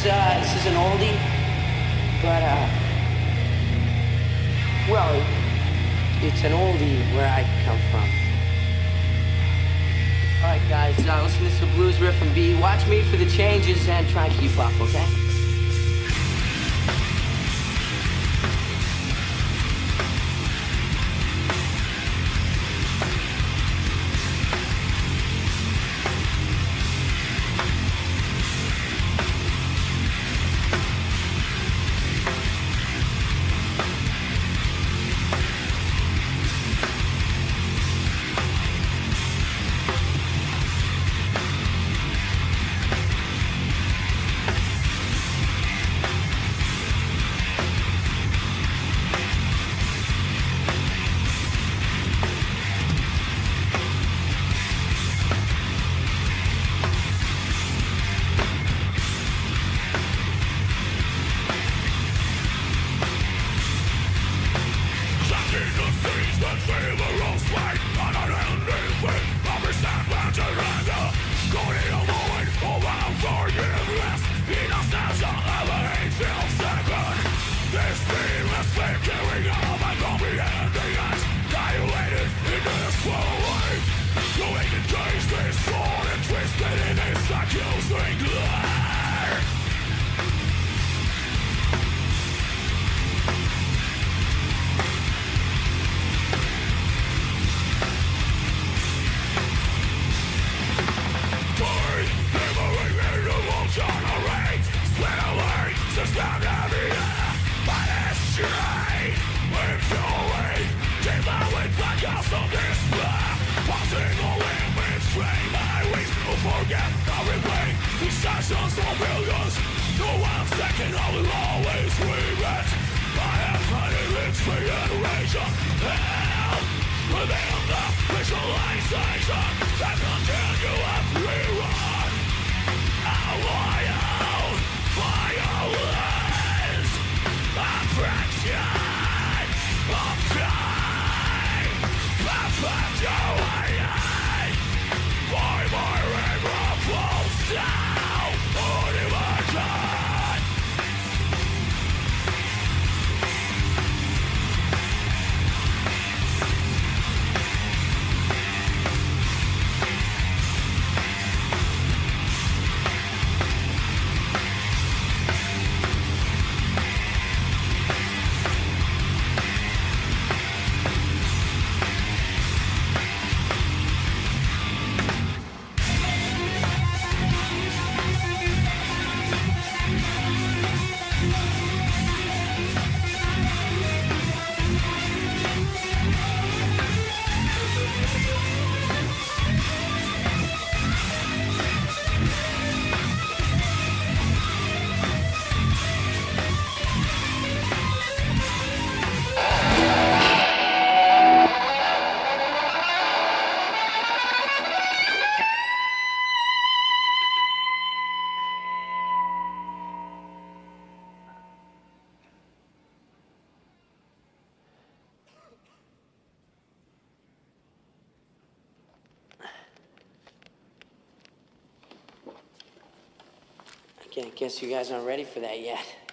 this is an oldie, but well, it's an oldie where I come from. All right, guys, listen to some blues riff from B. Watch me for the changes and try and keep up, okay? I guess you guys aren't ready for that yet.